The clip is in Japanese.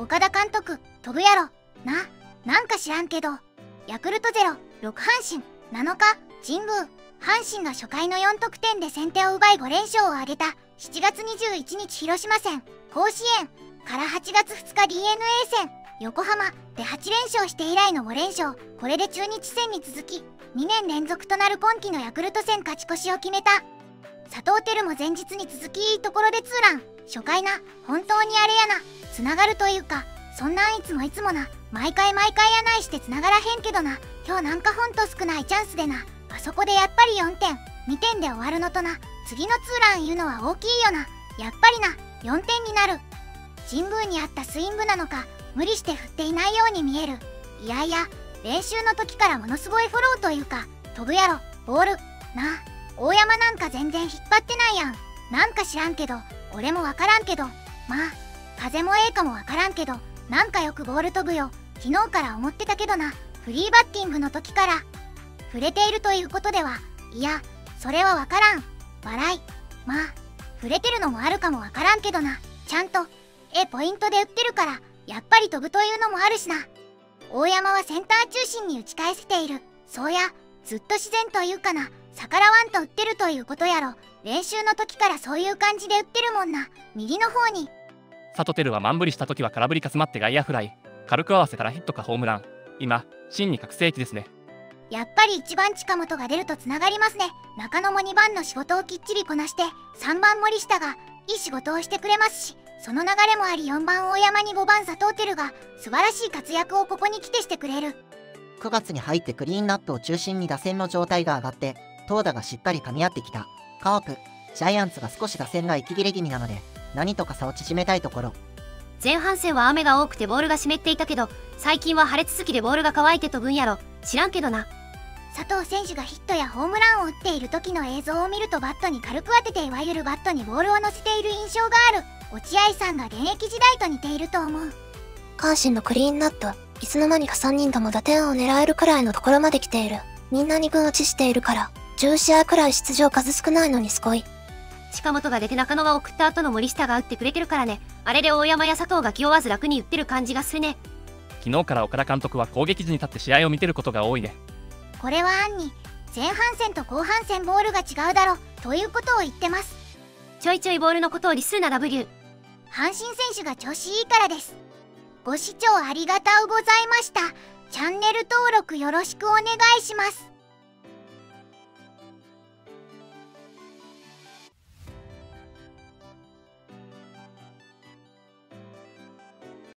岡田監督、飛ぶやろ。なんか知らんけど。ヤクルト0、6阪神、7日、神宮。阪神が初回の4得点で先手を奪い5連勝を挙げた7月21日広島戦、甲子園から8月2日 DNA 戦、横浜で8連勝して以来の5連勝。これで中日戦に続き、2年連続となる今季のヤクルト戦勝ち越しを決めた。佐藤輝も前日に続きいいところでツーラン。初回な、本当にあれやな、つながるというか、そんなんいつもな、毎回やないしてつながらへんけどな、今日なんかほんと少ないチャンスでな、あそこでやっぱり4点、2点で終わるのとな、次のツーランいうのは大きいよな、やっぱりな、4点になる。神宮にあったスイングなのか、無理して振っていないように見える。いやいや、練習の時からものすごいフォローというか、飛ぶやろ、ボール、なあ、大山なんか全然引っ張ってないやん。なんか知らんけど、俺もわからんけど、まあ、風もええかもわからんけど、なんかよくボール飛ぶよ。昨日から思ってたけどな、フリーバッティングの時から。触れているということでは、いや、それはわからん。笑い。まあ、触れてるのもあるかもわからんけどな、ちゃんと、ポイントで打ってるから、やっぱり飛ぶというのもあるしな。大山はセンター中心に打ち返せている。そうや、ずっと自然というかな、逆らわんと打ってるということやろ。練習の時からそういう感じで打ってるもんな、右の方に。 佐藤輝は満振りした時は空振りか詰まって外野フライ、軽く合わせたらヒットかホームラン。今、真に覚醒期ですね。 やっぱり1番近本が出るとつながりますね。中野も2番の仕事をきっちりこなして、3番森下がいい仕事をしてくれますし、その流れもあり4番大山に5番佐藤輝が素晴らしい活躍をここに来てしてくれる。 9月に入ってクリーンナップを中心に打線の状態が上がって、投打がしっかり噛み合ってきた。カープ、ジャイアンツが少し打線が息切れ気味なので、何とか差を縮めたいところ。 前半戦は雨が多くてボールが湿っていたけど、最近は晴れ続きでボールが乾いて飛ぶんやろ。知らんけどな。 佐藤選手がヒットやホームランを打っている時の映像を見るとバットに軽く当てていわゆるバットにボールを乗せている印象がある。落合さんが現役時代と似ていると思う。 阪神のクリーンナップ、いつの間にか3人とも打点を狙えるくらいのところまで来ている。みんな2軍落ちしているから、10試合くらい出場数少ないのにすごい。 近本が出て中野が送った後の森下が打ってくれてるからね。あれで大山や佐藤が気負わず楽に打ってる感じがするね。 昨日から岡田監督は攻撃時に立って試合を見てることが多いね。 これは暗に前半戦と後半戦ボールが違うだろということを言ってます。 ちょいちょいボールのことをリスーな W。 阪神選手が調子いいからです。ご視聴ありがとうございました。チャンネル登録よろしくお願いします。